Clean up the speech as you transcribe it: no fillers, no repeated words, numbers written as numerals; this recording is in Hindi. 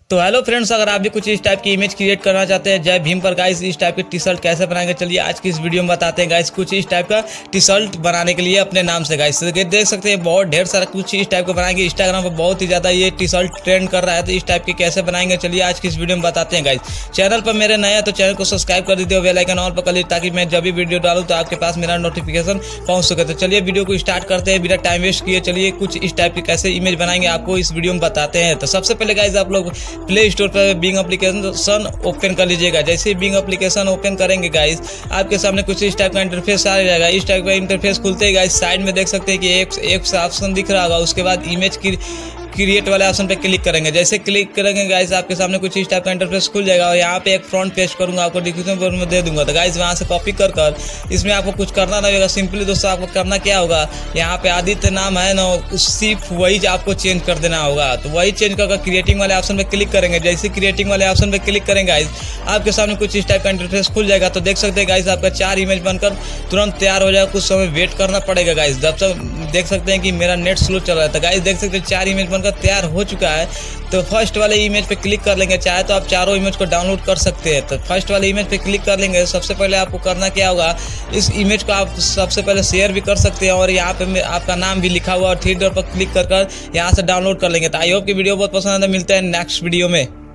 तो हेलो फ्रेंड्स, अगर आप भी कुछ इस टाइप की इमेज क्रिएट करना चाहते हैं जय भीम पर गाइस, इस टाइप के टी शर्ट कैसे बनाएंगे चलिए आज की इस वीडियो में बताते हैं गाइस। कुछ इस टाइप का टी शर्ट बनाने के लिए अपने नाम से गाइस देख सकते हैं बहुत ढेर सारा कुछ इस टाइप का बनाएंगे। इंस्टाग्राम पर बहुत ही ज़्यादा ये टी शर्ट ट्रेंड कर रहा है, तो इस टाइप के कैसे बनाएंगे चलिए आज की इस वीडियो में बताते हैं गाइस। चैनल पर मेरे नए हैं तो चैनल को सब्सक्राइब कर दीजिए, बेल आइकन ऑल पर कर लीजिए ताकि मैं जब भी वीडियो डालूँ तो आपके पास मेरा नोटिफिकेशन पहुँच सके। तो चलिए वीडियो को स्टार्ट करते हैं बिना टाइम वेस्ट किए। चलिए कुछ इस टाइप की कैसे इमेज बनाएंगे आपको इस वीडियो में बताते हैं। तो सबसे पहले गाइस आप लोग प्ले स्टोर पर बिंग एप्लीकेशन ओपन कर लीजिएगा। जैसे ही बिंग एप्लीकेशन ओपन करेंगे गाइस आपके सामने कुछ इस टाइप का इंटरफेस आ जाएगा। इस टाइप का इंटरफेस खुलते ही गाइस साइड में देख सकते हैं कि एक ऑप्शन दिख रहा होगा, उसके बाद इमेज की क्रिएट वाले ऑप्शन पे क्लिक करेंगे। जैसे क्लिक करेंगे गाइस आपके सामने कुछ इस टाइप का इंटरफेस खुल जाएगा और यहाँ पे एक फ्रंट पेस्ट करूंगा, आपको डिस्क्रिप्शन में दे दूंगा। तो गाइस वहाँ से कॉपी कर इसमें आपको कुछ करना नहीं होगा। सिंपली दोस्तों आपको करना क्या होगा, यहाँ पे आदित्य नाम है ना, सिर्फ वही आपको चेंज कर देना होगा। तो वही चेंज करके क्रिएटिंग वाले ऑप्शन पे क्लिक करेंगे। जैसे क्रिएटिंग वाले ऑप्शन पे क्लिक करेंगे गाइस आपके सामने कुछ इस टाइप का इंटरफेस खुल जाएगा। तो देख सकते हैं गाइस आपका 4 इमेज बनकर तुरंत तैयार हो जाएगा। कुछ समय वेट करना पड़ेगा गाइस। जब तक देख सकते हैं कि मेरा नेट स्लो चल रहा है। तो गाइस देख सकते हैं 4 इमेज बनकर तैयार हो चुका है। तो फर्स्ट वाले इमेज पे क्लिक कर लेंगे, चाहे तो आप चारों इमेज को डाउनलोड कर सकते हैं। तो फर्स्ट वाले इमेज पे क्लिक कर लेंगे। सबसे पहले आपको करना क्या होगा, इस इमेज को आप सबसे पहले शेयर भी कर सकते हैं और यहाँ पे आपका नाम भी लिखा हुआ और 3 डॉट पर क्लिक कर यहाँ से डाउनलोड कर लेंगे। तो आई होप की वीडियो बहुत पसंद है। मिलते हैं नेक्स्ट वीडियो में।